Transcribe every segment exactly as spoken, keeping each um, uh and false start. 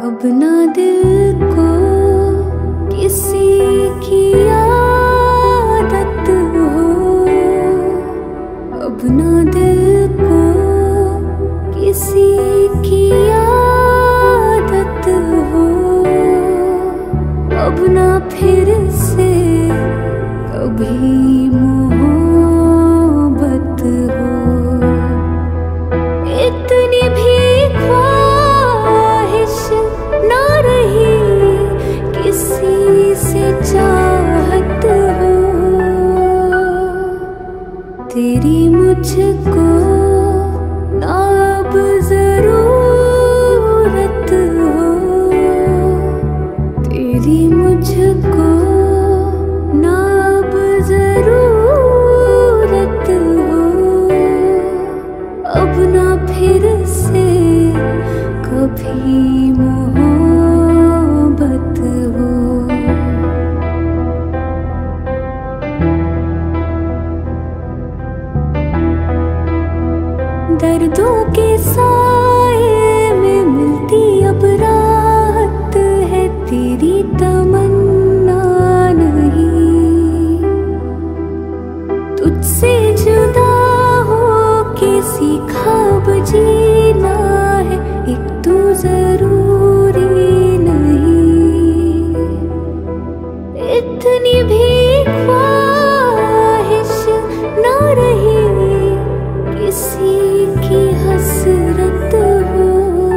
अब ना दिल को किसी की आदत हो, अब ना दिल को किसी की आदत हो, अब ना फिर से कभी मोहब्बत हो। इतनी भी ख्वाहिश ना रही किसी से चाहत हो, तेरी मुझको ना अब जरूरत हो, तेरी मुझको ना अब जरूरत हो, अब ना फिर से कभी मोहब्बत हो। दर्दों के साए में मिलती अब राहत है, तेरी तमन्ना नहीं। तुझसे जुदा हो के सीखा अब जीना है, एक तू जरूरी नहीं। इतनी भी ख्वाहिश ना रही किसी की हसरत हो,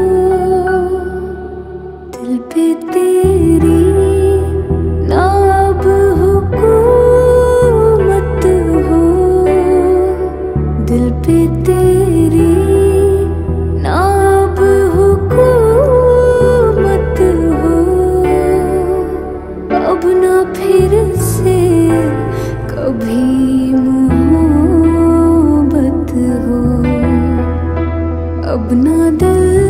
दिल पे तेरी ना अब हुकूमत हो, दिल पे तेरी ना अब हुकूमत हो, अब ना फिर से कभी मोहब्बत हो, अब ना दिल